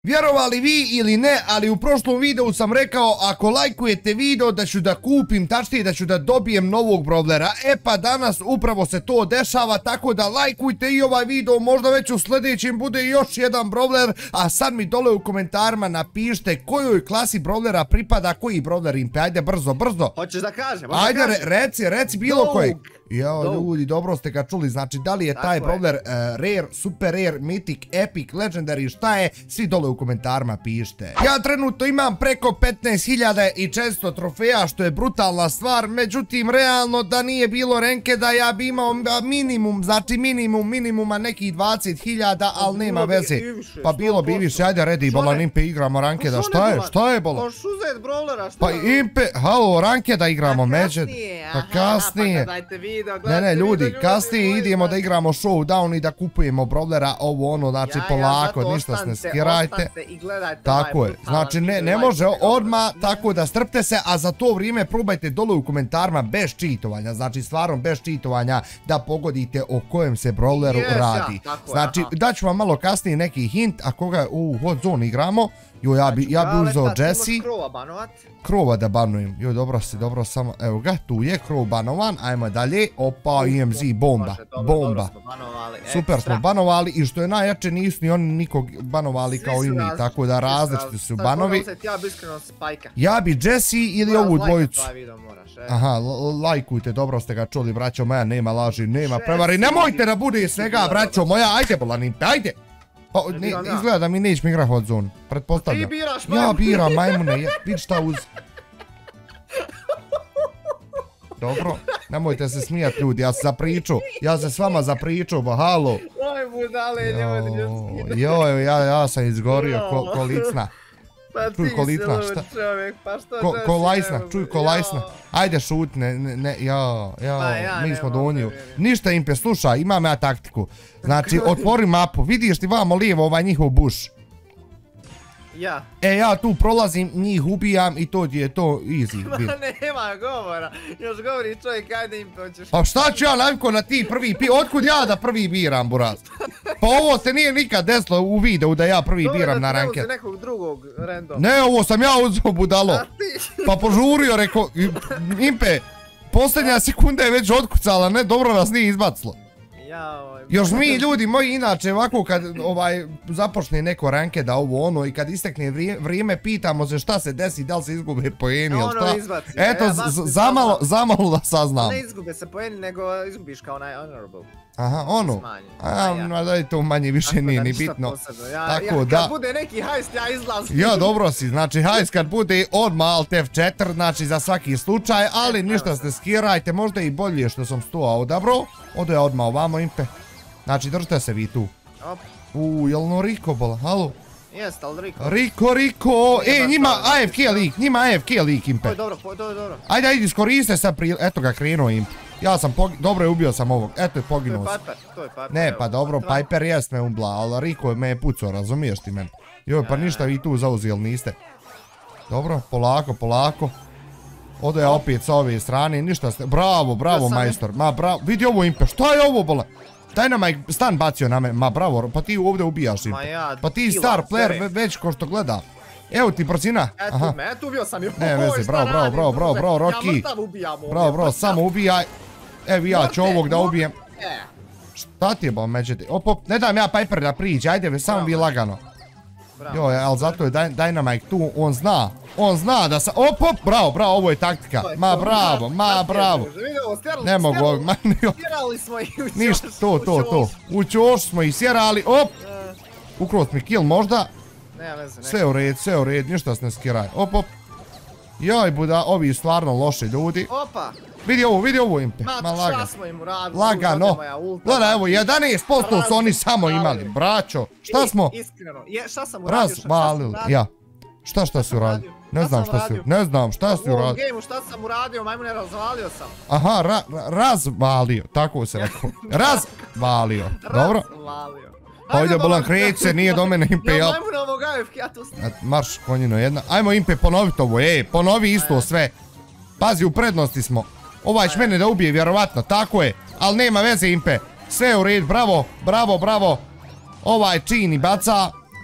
Vjerovali vi ili ne, ali u prošlom videu sam rekao ako lajkujete video da ću da kupim, tačnije da ću da dobijem novog brawlera. E pa danas upravo se to dešava, tako da lajkujte i ovaj video, možda već u sljedećem bude još jedan brawler. A sad mi dole u komentarima napišite kojoj klasi brawlera pripada, koji brawler impe. Ajde brzo. Hoćeš da kažem? Ajde reci bilo koji. Jao ljudi, dobro ste ga čuli, znači da li je taj brawler rare, super rare, mythic, epic, legendary, šta je, svi dole u komentarima pišite. Ja trenutno imam preko 15.400 trofeja, što je brutalna stvar, međutim realno da nije bilo rankeda ja bi imao minimum, znači minimuma nekih 20.000, ali nema veze. Pa bilo bi više, ajde redi bolan impe, igramo rankeda, šta je bolan? Možeš uzeti brawlera, šta? Pa impe, halo, rankeda igramo, međe. Pa kasnije. Ne, ljudi, kasnije idemo da igramo showdown i da kupujemo brawlera, ovo ono, znači polako, ništa se ne skirajte. Tako je, znači ne može odmah, tako da strpte se, a za to vrijeme probajte dole u komentarima bez cheatovanja, znači stvarno bez cheatovanja da pogodite o kojem se brawleru radi. Znači, daću vam malo kasnije neki hint, a koga u hot zone igramo, ja bi uzeo Jesse. Krova da banujem. Joj, dobro, samo, evo ga, tu je krov banovan, ajmo dalje. Opa, EMZ, bomba. Super smo banovali i što je najjače nisu ni oni nikog banovali kao i mi, tako da različiti su banovi. Ja bi Jesse ili ovu dvojicu. Aha, lajkujte, dobro ste ga čuli, braćo moja, nema laži, nema prevari, nemojte da bude svega, braćo moja, ajde bolanimpe, ajde. Pa, izgleda da mi nećemo igrati hot zone, pretpostavljam. Ti biraš majmune. Ja biram majmune, vid šta uz... Dobro, nemojte se smijati ljudi, ja se zapriču, ja se s vama zapriču, ba halo. Oj budale, nemojte ljudski. Joj, ja sam izgorio ko licna. Pa ti si lud čovjek, pa što da ko lajsna, čuj ko lajsna. Ajde šut, mi smo doniju. Ništa impe, slušaj, imam ja taktiku. Znači, otvori mapu, vidiš ti vamo lijevo ovaj njihov buš. Ja. Ja tu prolazim, njih ubijam i to je to easy. Ma nema govora, još govori čovjek, ajde impe, hoćeš... Pa šta ću ja naviko na ti prvi otkud ja da prvi biram, buraz? Pa ovo se nije nikad desilo u videu da ja prvi biram na ranket. To je da nekog drugog random. Ne, ovo sam ja uzeo budalo. Pa požurio, rekao, impe, posljednja sekunda je već otkucala, ne, dobro nas nije izbacilo. Još mi ljudi moji inače ovako kad započne neko rankeda ovo ono i kad istekne vrijeme pitamo se šta se desi, da li se izgube poeni ili šta. Eto, zamalo da saznam. Ne izgube se poeni nego izgubiš kao onaj honorable. Aha, ono. Da to manje više nije ni bitno. Tako da. Kad bude neki hajst ja izlazim. Ja dobro si, znači hajst kad bude odmah alt F4, znači za svaki slučaj, ali ništa se skirajte, možda i bolje što sam sto odabro. Odo je odmah ovamo impe. Znači držite se vi tu. Jel ono Riko bola, halo? Jest, ali Riko. Riko, njima AFK lik impe. To je dobro. Ajde, iskoriste sad eto ga krenuo impe. Ja sam dobro je ubio sam ovog, eto je poginuo sam. To je Piper. Ne, pa dobro, Piper jest me ubla, ali Riko me je pucao, razumiješ ti men? Joj, pa ništa vi tu zauzeli niste. Dobro, polako. Odo je opet sa ove strane, ništa ste, bravo majstor, ma bravo, vidi ovo impe, šta je ovo bola? Dynamite stan bacio na me, ma bravo, pa ti ovdje ubijaš impe. Pa ti star player već ko što gleda. Evo ti brzina. Eto ubio sam ju. Ne veze, bravo, Rocky. Ja mrtav ubijam ovdje. Bravo, samo ubijaj. Evo ja ću ovog da ubijem. Šta ti je bol međete? Ne dam ja Piper da priđe, ajde samo vi lagano. Joj, ali zato je Dynamite tu, on zna da sam... Bravo, ovo je taktika. Ma bravo. Ne mogu ovdje, Sjerali smo ih u ćoš. Ništa, to. U ćoš smo ih sjerali, Ukroz mi kill možda. Sve u red, ništa se ne skiraj. Joj, buda, ovi stvarno loši ljudi. Vidi ovo impe. Ma lagano. Šta smo im uradili? Lagano. Gledaj, evo, 11% su oni samo imali, braćo. Šta smo? Iskreno, šta sam uradio? Razvalili, ja. Šta si uradio? Ne znam šta si uradio. U ovom gameu šta sam uradio, majmune, razvalio sam. Aha, razvalio, tako se rekao. Razvalio, dobro. Ovdje bolan kreći se, nije do mene impe, jel? Majmune ovog AFK, ja tu snim. Marš konjino jedna. Ajmo impe ponoviti ovo, ponovi isto sve. Pazi, u prednosti smo. Ovaj će mene da ubije, vjerovatno, tako je. Ali nema veze impe. Sve u red, bravo. Ovaj čini baca.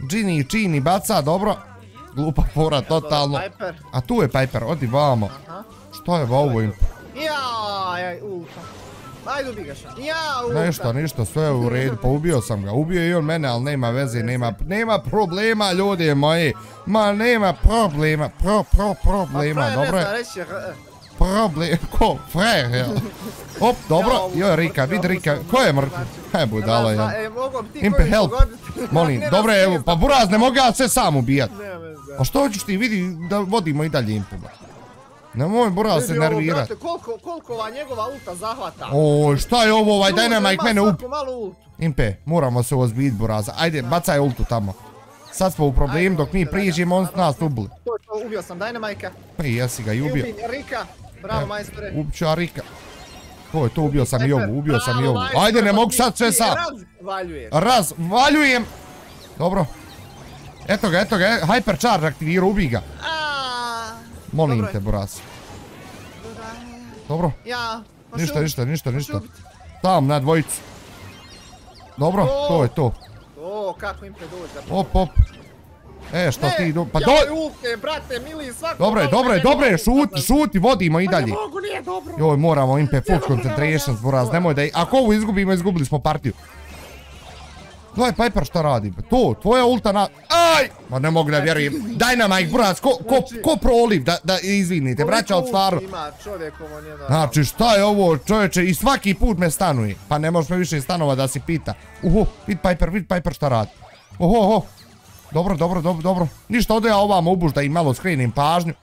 Džini, čini, baca, dobro. Glupa fora, totalno. A tu je Piper, odi vamo. Šta je ovo im? Jaj, ulta. Ajde ubi ga šta. Ulta. Ništa, sve je u redu. Pa ubio sam ga. Ubio je on mene, ali nema veze, nema problema, ljudi moji. Ma nema problema, problema, dobro je. Problem, ko? Frajer, jel? Op, dobro, joj Rika, vidi Rika, ko je mrtv? Hej, budala, jel? Impe, help, molim, dobro je, evo, pa buraz, ne mogu ja sve sam ubijat. Pa što hoćeš ti, vidi da vodimo i dalje Impe. Nemoj buraz se nervirat. Koliko ova njegova ulta zahvata? Oj, šta je ovo, ovaj Dynamite mene up... Impe, moramo se ozbit buraza, ajde, bacaj ultu tamo. Sad smo u problemu, dok mi priđemo, on s nas ubili. Ubio sam Dynamite-a. Pa i jesi ga i ubio. Rika, bravo majstore. Ubću Rika. Ko je to, ubio sam i ovu. Ajde, ne mogu sad sve sam. Razvaljujem. Dobro. Eto ga, Hypercharge aktivirao, ubij ga. Molim te, buraz. Dobro. Ništa. Tam, na dvojicu. Dobro, to je to. O, kako im predođa. Op. Šta ti pa doj! Brate, mili, svako... Dobro je, šuti, vodimo i dalje. Ne mogu, nije dobro. Joj, moramo Impe, full concentration, buraz, nemoj da... Ako ovo izgubimo, izgubili smo partiju. Gledaj, Piper šta radi? To, tvoja ulta na... Aj! Ma ne mogu da vjerujem. Dynamite, buraz, ko proliv, da izvinite, braća od stvarno. Znači, šta je ovo, čovječe, i svaki put me stanuje. Pa ne možeš me više stanova da si pita. Vid Piper šta radi. Oho. Dobro. Ništa, ode ja ovamo ubuš da im malo skrenim pažnju.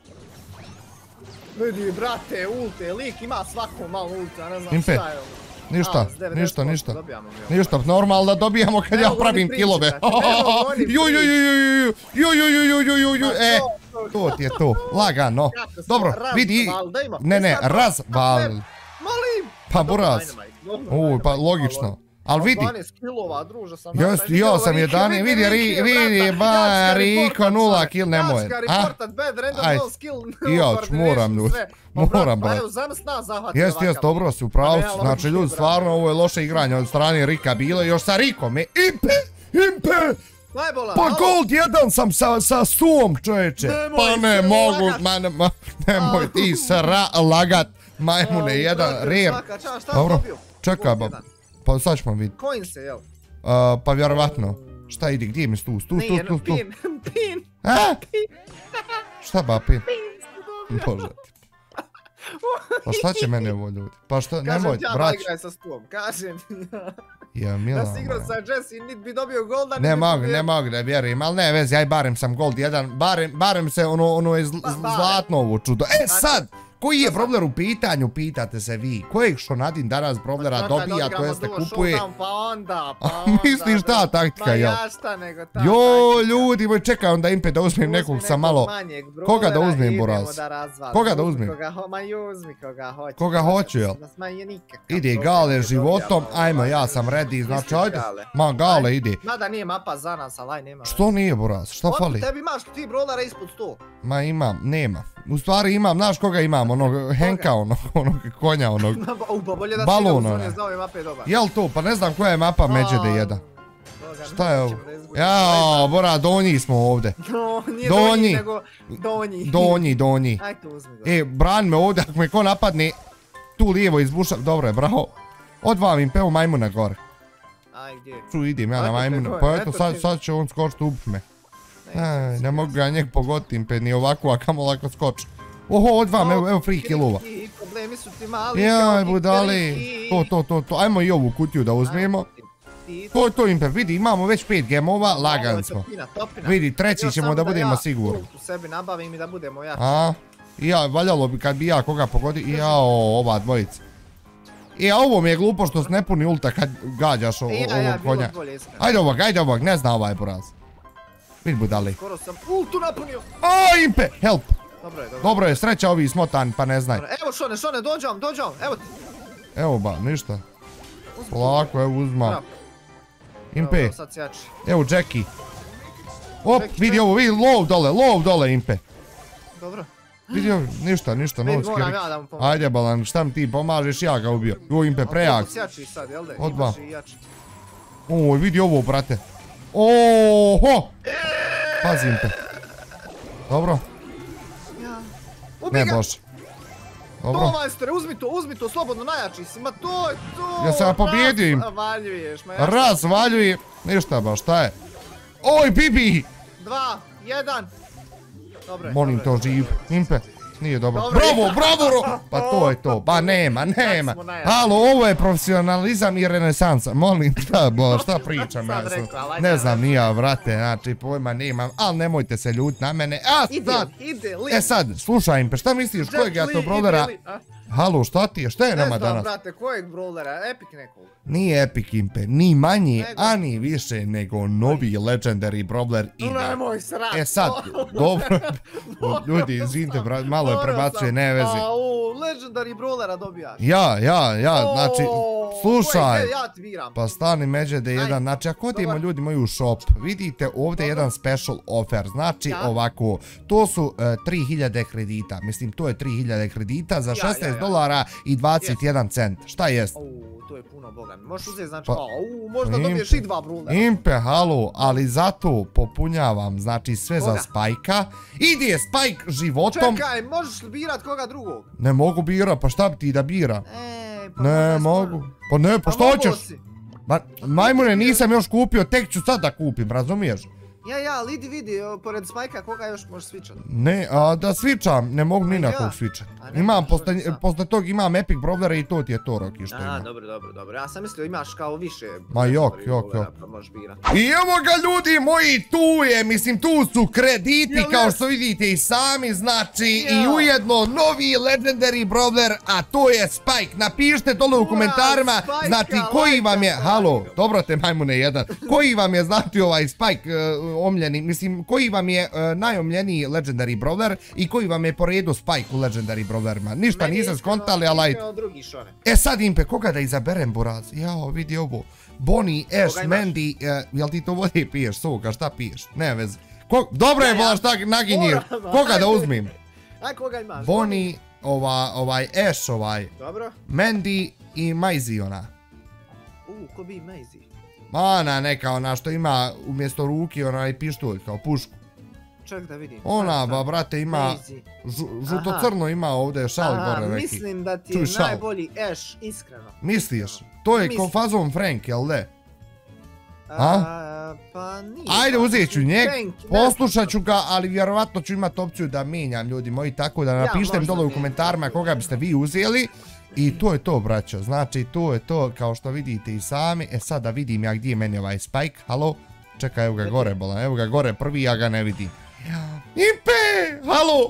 Vidi, brate, ulte, lik ima svako malo ulte, a ne znam šta je ovo. Ništa, normalno da dobijamo kad ja pravim kilove. To ti je to, lagano. Dobro, vidi, ne, razval. Molim. Pa buraz. Pa logično. Ali vidi. 12 kilova, druže sam napravio. Ja sam 11, vidi, ba, Riko, 0 kill, nemoj. Jačka, reportat bad, random no skill. Joč, moram ljudi. Moram, brat. Jest, dobro si, upravo si. Znači, ljudi, stvarno, ovo je loše igranje od strane Rika bilo. Još sa Rikom je Impe! Pa gold 1 sam sa Suom, čovječe. Pa ne mogu, nemoj ti lagat. Majmune, jedan rare. Dobro, čekaj, bab. Pa sad ćemo vidjeti. Coin se, jel? Pa vjerovatno. Šta ide, gdje mi tu? Pin. Šta ba pin? Bože ti. Pa šta će mene ovo ljudi? Pa šta, nemoj, brać. Kažem, igraj sa Stuom, kažem. Ja, mila. Da si igrao sa Jesse, nit bi dobio golda. Ne mogu da vjerujem, ali ne vezi, aj barem sam gold 1, barem se ono je zlatno ovo čudo. Sad! Koji je Brawler u pitanju, pitate se vi? Kojeg Shonadin danas Brawlera dobija, to jeste kupuje? Misliš ta taktika, jel? Jo, ljudi, moj čekaj onda Impe da uzmem nekog sa malo... Koga da uzmem, buraz? Koga da uzmem? Koga hoću, jel? Ide Gale životom, ajmo, ja sam ready, znači ajde. Ma, Gale ide. Mada nije mapa za nas, ali aj nema. Što nije, buraz? Što fali? Tebi imaš ti Brawlera ispod 100. Ma imam, nema. U stvari imam, znaš koga imam, onog Henka, onog konja, onog balona. Jel to? Pa ne znam koja je mapa Međede 1. Šta je ovo? Jao, bora, donji smo ovdje. Donji. Donji. Bran me ovdje, ako me ko napadne, tu lijevo izbuša, dobro je, bravo. Odvam im pevu majmuna gore. Tu idem ja na majmuna, pa eto sad će on skočiti ubiti me. Ne mogu ga njeg pogoditi Impe, ni ovako, a kamo lako skoči. Oho, odvam, evo free killova. Jaj, budali. To. Ajmo i ovu kutiju da uzmemo. To Impe, vidi, imamo već 5 gemova, lagan smo. Vidi, treći ćemo da budemo sigurni. U sebi nabavim i da budemo jaki. Ja, valjalo bi kad bi ja koga pogodi. Jao, ova dvojica. Ovo mi je glupo što se ne puni ulta kad gađaš ovog konja. Ajde ovog, ne zna ovaj buraz. Vidi budali. Skoro sam ultu napunio. Impe, help. Dobro je, sreća ovi smotani, pa ne znaj. Evo Šone, dođam, evo ti. Evo ba, ništa. Polako, evo uzma. Impe. Evo Jackie. Op, vidi ovo, vidi, lov dole Impe. Dobro. Vidi ovo, ništa, noć kiri. Ajde balan, šta mi ti pomažeš, ja ga ubio. Impe, prejak. Odba. Oj, vidi ovo, brate. Oho! Pazim te. Dobro. Ne bože. Dobro. To, majstore, uzmi to, slobodno, najjači si, ma to je to! Ja sam pobjedio im. Razvaljuješ, ma Razvaljujem. Ništa baš, šta je? Oj, Bibi! 2, 1. Dobre. Molim to živ. Impe. Nije dobro. Bravo! Pa to je to. Pa nema. Halo, ovo je profesionalizam i renesansa. Molim, šta pričam? Ne znam, nija, vrate, znači, pojma nemam. Ali nemojte se ljuti na mene. E sad, slušaj Impe, šta misliš, kojeg ja to brodera... Halo, šta ti je? Šta je nama danas? Ne znam, brate, kojeg brawlera? Epic nekog? Nije Epic Impe, ni manje, ani više nego novi Legendary Brawler ide. Nemoj srati. E sad, dobro. Ljudi, izvinite, malo je prebacuje, ne vezi. Legendary Brawlera dobijaš. Ja, znači, slušaj. Ja ti biram. Pa stani međe da je jedan, znači ako odemo ljudi moji u shop, vidite ovdje jedan special offer, znači ovako, to su 3000 kredita, mislim to je 3000 kredita za $16 i 21 cent, šta jest? To je puno, boga mi. Možeš uzeti, znači, možda dobiješ i 2 brawlera. Impe, halo, ali zato popunjavam, znači sve za Spajka. Idi je Spajk životom. Čekaj, možeš li birat koga drugog? Ne mogu bira, pa šta bi ti da bira? Ne mogu. Pa ne, pa što hoćeš? Majmune, nisam još kupio, tek ću sad da kupim, razumiješ? Ja, ali idi vidi, pored Spajka koga još možeš svičat? Ne, da svičam, ne mogu ni na kog svičat. Imam, posle tog imam Epic Brawlera i to ti je to, Roki, što ima. Dobro. Ja sam mislio imaš kao više... Ma jok. I evo ga ljudi moji, tu je, mislim tu su krediti kao što vidite i sami, znači i ujedno novi Legendary Brawler, a to je Spike. Napišite dole u komentarima, znači koji vam je, halo, dobro te majmune jedan, koji vam je znači ovaj Spike omljeni, mislim koji vam je najomljeniji Legendary Brawler i koji vam je po redu Spike u Legendary Brawlerima. Ništa nisam skontali, ali... E sad Impe, koga da izaberem buraz? Jao, vidi ovo. Bonnie, Ash, Mandy, jel ti to vode piješ, soka, šta piješ? Ne vezi. Dobro je, bola, šta naginjir. Koga da uzmim? Aj, koga imaš? Bonnie, Ash, Dobro. Mandy i Maisie ona. Ko bi Maisie? Ona neka, ona što ima umjesto ruki onaj pištolj kao pušku. Ček da vidim. Ona, ba brate, ima žuto-crno ima ovdje šal gore neki. Mislim da ti je najbolji Ash, iskreno. Misliš? To je ko fazon Frank, jel ne? Pa nije. Ajde, uzet ću njeg, poslušat ću ga, ali vjerovatno ću imat opciju da mijenjam ljudi moji, tako da napišite mi dole u komentarima koga biste vi uzeli. I to je to, braćo, znači to je to, kao što vidite i sami. E sad da vidim ja gdje je meni ovaj Spike, halo? Čekaj, evo ga gore, bolan, evo ga gore prvi, ja ga ne vidim. Impe, halo!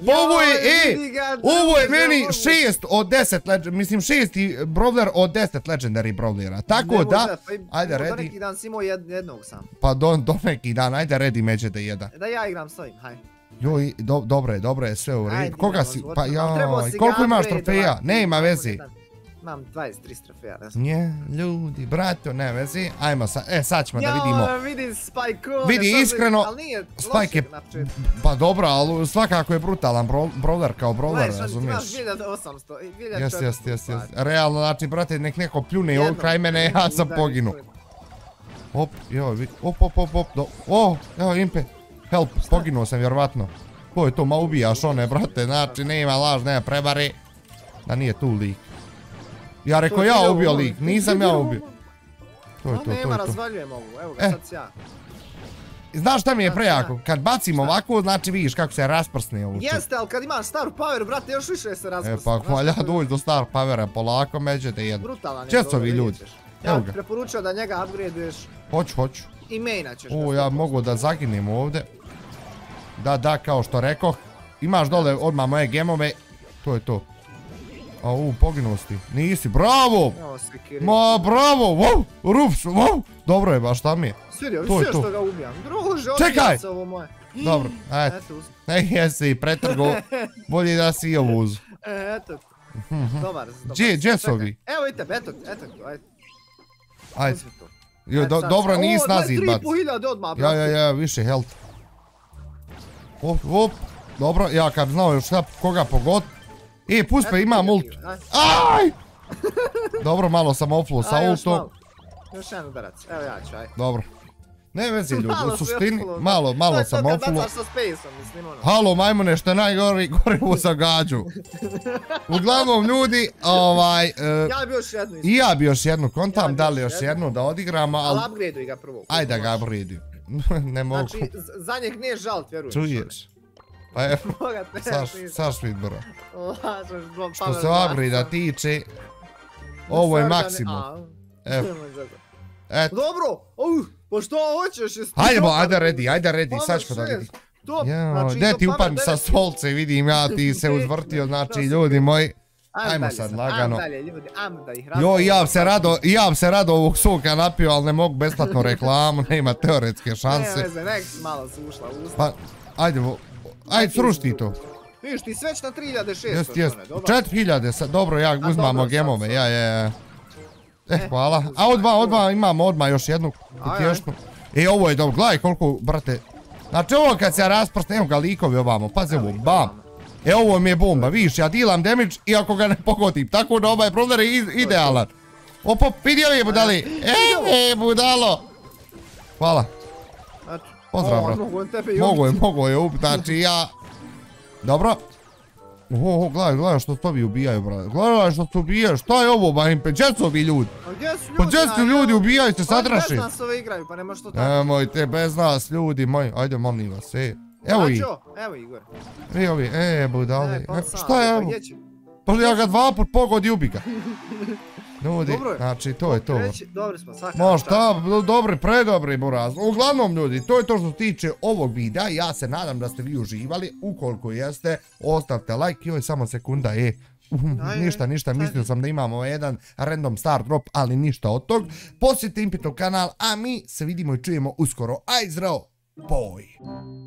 Ovo je meni 6 od 10, mislim 6 brawler od 10 Legendary Brawlera, tako da, ajde redi. Do neki dan si imao jednog sam. Pa do neki dan, ajde redi međe da jedan. Da ja igram s ovim, haj. Joj, dobro je, sve u redu. Koga si, pa joj, koliko imaš trofeja? Ne ima vezi. Imam 23 trofeja, ne znam. Nje, ljudi, brato, ne vezi. Ajmo sad, sad ćemo da vidimo. Ja, vidi Spike. Vidi, iskreno, Spike je, pa dobro, ali svakako je brutalan brawler kao brawler, razumiješ? Imaš 1800, Jes. Realno, znači, brate, nek neko pljune ovdje kraj mene, ja sam poginu. Op, joj, vidi, op, evo, Impe. Help, poginuo sam vjerovatno. Ko je to, ma ubijaš one, brate, znači nema laž, nema prebari. Da nije tu lik. Ja rekao ja ubio lik, nisam ja ubio. To je to. Nema, razvaljujem ovu, evo ga sad ja. Znaš šta mi je prejako? Kad bacim ovako, znači vidiš kako se rasprsne ovo. Jeste, ali kad imaš staru power, brate, još više se rasprsne. E pa valja doći do star powera, polako međete jedan. Brutalan je. Čestovi ljudi. Ja ti preporučio da njega upgradeuješ. Hoću. I maina ćeš. Ja mogu da zaginem ovdje. Da, kao što rekoh. Imaš dole odmah moje gemove. To je to. Poginuo si ti. Nisi, bravo! Ma, bravo! Wow! Rups, wow! Dobro je baš, šta mi je? Sve što ga ubijam. Druže, čekaj! se ovo moje. Dobro, ajde. Jesi, pretrgo. Bolje da si i ovo uzu. Eto. Dobar. Gdje su ovi? Evo i tebe, eto, ajde. Ajde. Dobro, nis nazid, bac. 3500 odmah, brate. Ja, više health. Op, dobro, ja kad znao još koga pogod. Puspe, imam ult. Aj! Dobro, malo sam offlu sa ultom. Još jedan udarac, evo ja ću, aj. Dobro. Ne vezi ljudi, u suštini, malo sam ofulo. To je to kad bacaš sa Spaceom, mislim ono. Halo majmune, što je najgori, gore u zagađu. Uglavnom ljudi, Ja bi još jednu. I ja bi još jednu kontam, da li još jednu da odigramo, ali upgradeuj ga prvo. Ajde ga upgradeuj. Ne mogu. Znači, za njeg nije žalt, vjerujem. Čuješ? Pa evo, saš vidbora. Što se upgrade-a tiče, ovo je maksimum. Eto. Dobro, pa što hoćeš? Ajde ready, sad ćemo da vidi. Gdje ti upadni sa stolce, vidim ja ti se uzvrtio, znači ljudi moji. Ajmo sad lagano. Jo, ja se rado ovog soka napio, ali ne mogu besplatno reklamu, nema teoretske šanse. Ne veze, nek si malo sušla usta. Pa, ajde sruš ti to. Vidiš, ti sveć na 3600. Jest, 4000, dobro, ja uzmamo gemove, ja. Hvala. A odmah imamo još jednu kutješnu. Ovo je dobro, gledaj koliko, brate. Znači ovo kad se ja rasprstim, evo ga likovi ovamo, pazi ovo, bam. Ovo mi je bomba, vidiš, ja dealam damage i ako ga ne pogodim, tako da ovaj brawler je idealan. Opo, vidio je budali, budalo. Hvala. Pozdrav, bro. Mogu je up, znači ja. Dobro. Gledaj što to vi ubijaju, brate. Gledaj što to ubijaju, šta je ovo, bahimpe, gdje su ovi ljudi? Pa gdje su ljudi, ubijaju se, sadraši. Bez nas ove igraju, pa nema što tako. Nemojte, bez nas, ljudi moji, ajde molim vas, Evo i. Evo Igor. Evo i, budali. Šta je ovo? Pa ja ga 2 put pogodi ubi ga. Ljudi, znači to je to. Dobri smo, svaka. Možda, dobri, predobri buraz. Uglavnom ljudi, to je to što se tiče ovog videa. Ja se nadam da ste vi uživali. Ukoliko jeste, ostavite like. Joj, samo sekunda, ništa, mislio sam da imamo jedan random star drop, ali ništa od tog. Posjetite Impitov kanal, a mi se vidimo i čujemo uskoro. Aj zdravo, boj!